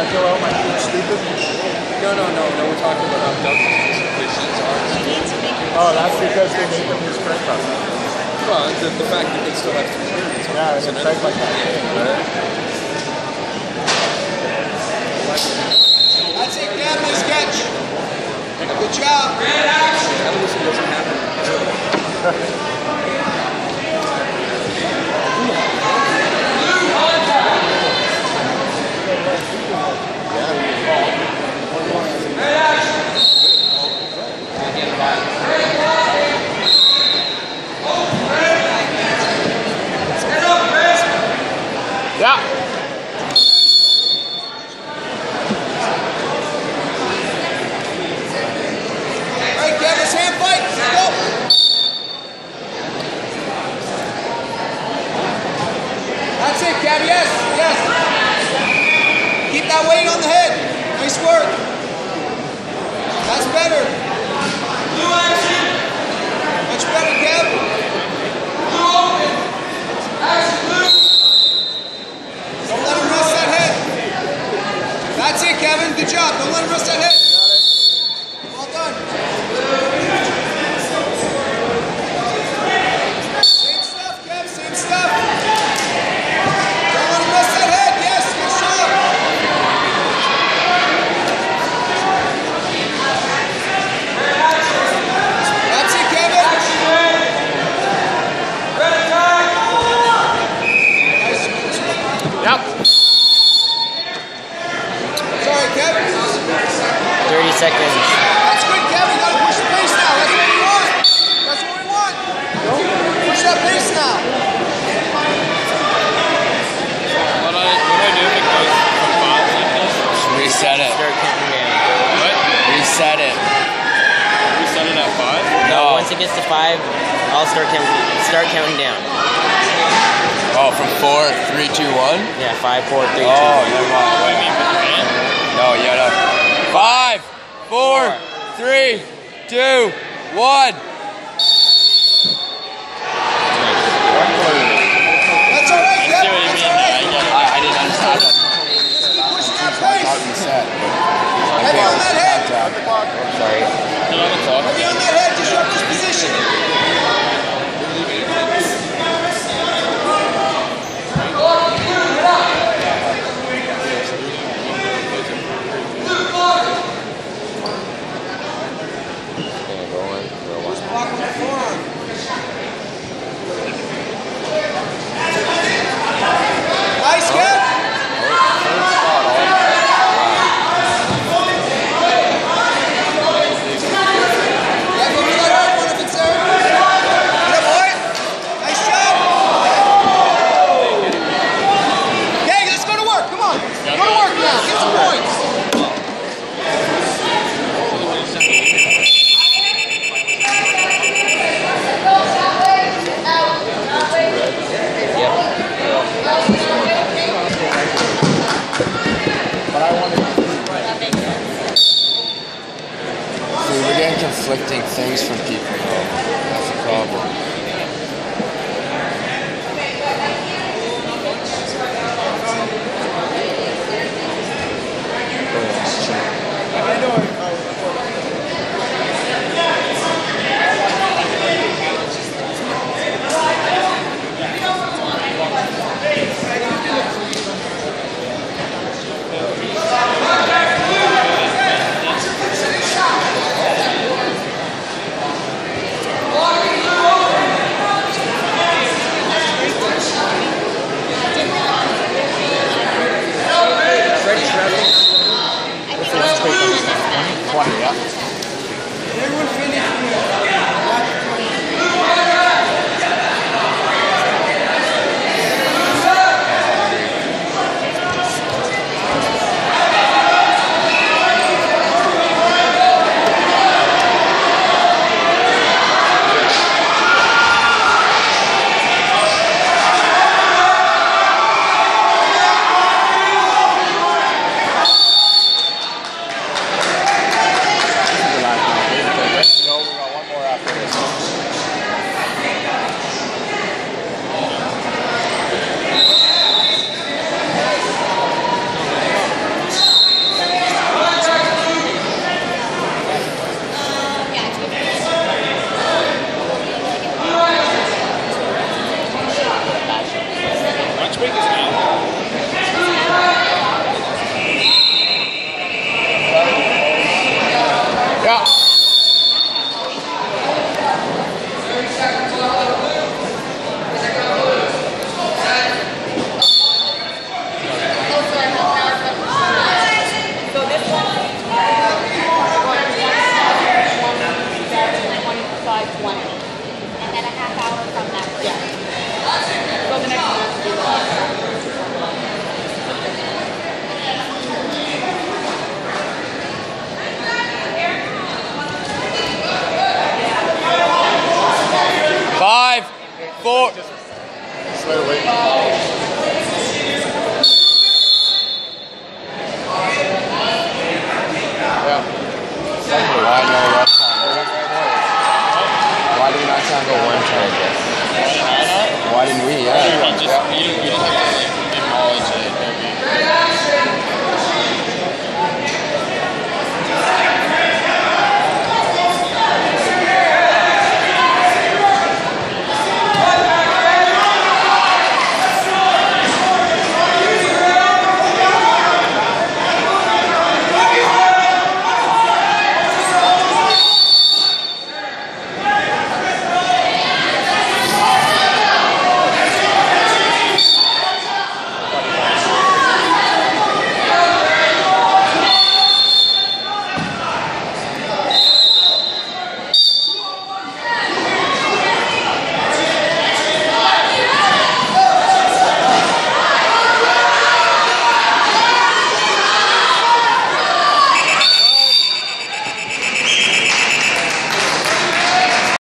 go out my food stupid? No, we're talking about how dumb these machines are. Oh, that's because they make them use crank buses. Well, the fact that they still have to clean it. Yeah, it's crank like that. That's it, Gavin, nice catch. Good job. At least it doesn't happen. Yeah. That's it, Gabby. Yes. Keep that weight on the head. Nice work. That's better. Much better, Gab. Don't let him rest that head. That's it, Kevin. Good job. Don't let him rest that head. Well done. Same stuff, Kev. Same stuff. Don't let him rest that head. Yes, good job. That's it, Kevin. Yep. Sorry, Kevin. 30 seconds. That's good, Kevin. You gotta push the pace now. That's what we want. That's what we want. Push that pace now. What do I do if it goes from 5 like this? Just reset it. Start counting down. What? Reset it. Reset it at 5? No, once it gets to 5, I'll start counting down. Oh, from 4, 3, 2, 1? Yeah, 5, 4, 3, 2, 1. Oh, never mind. What do you mean, with your hand? No, you gotta. 5, 4, 3, 2, 1. That's all right, I see Kevin. what you That's mean. all right. I didn't understand. Just keep pushing that I pace. thought reset. Heavy on that head. Sorry. Still on the clock. Heavy on that head. Disrupt this position. Block on the forearm. Nice, Kev. Yeah, go to that hard one if it's there. Good boy. Nice job. Okay, let's go to work. Come on. Go to work now. Get some points. Dude, we're getting conflicting things from people, though. That's the problem. 4. Just let it wait. Yeah. Why no left time? Why did we not try and go one time? Why didn't we? Yeah. He didn't have